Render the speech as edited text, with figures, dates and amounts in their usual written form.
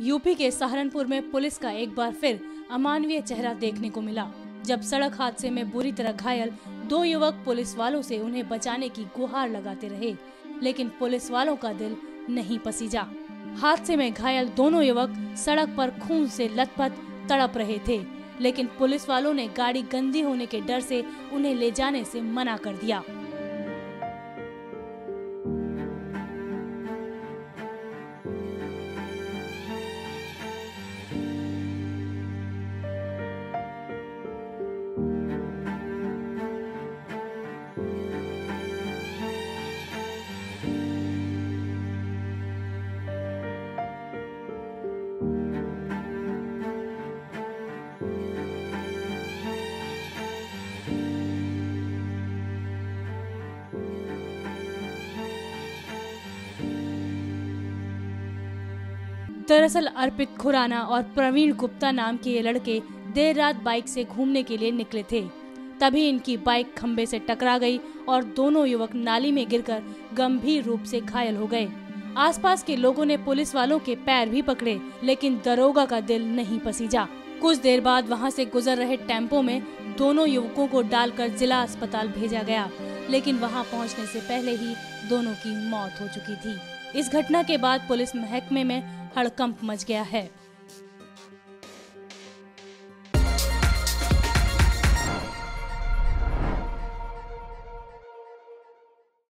UP के सहारनपुर में police का एक बार फिर अमानवीय चेहरा देखने को मिला, जब सड़क हादसे में बुरी तरह घायल दो युवक पुलिस वालों से उन्हें बचाने की गुहार लगाते रहे, लेकिन पुलिस वालों का दिल नहीं पसीजा। हादसे में घायल दोनों युवक सड़क पर खून से लथपथ तड़प रहे थे, लेकिन पुलिस वालों ने गाड़ी गंदी होने के डर से उन्हें ले जाने से मना कर दिया। दरअसल अर्पित खुराना और प्रवीण गुप्ता नाम के ये लड़के देर रात बाइक से घूमने के लिए निकले थे। तभी इनकी बाइक खंबे से टकरा गई और दोनों युवक नाली में गिरकर गंभीर रूप से घायल हो गए। आसपास के लोगों ने पुलिस वालों के पैर भी पकड़े, लेकिन दरोगा का दिल नहीं पसीजा। कुछ देर बाद वहां से गुजर रहे टेम्पो में दोनों युवकों को डालकर जिला अस्पताल भेजा गया, लेकिन वहां पहुंचने से पहले ही दोनों की मौत हो चुकी थी। इस घटना के बाद पुलिस महकमे में हड़कंप मच गया है।